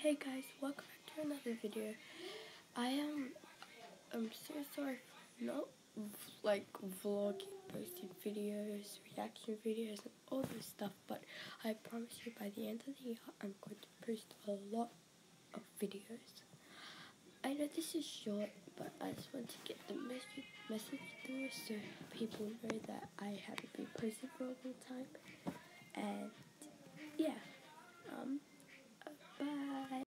Hey guys, welcome back to another video. I'm so sorry for not vlogging, posting videos, reaction videos and all this stuff, but I promise you by the end of the year I'm going to post a lot of videos. I know this is short, but I just want to get the message through so people know that I haven't been posting for a long time. And yeah, bye.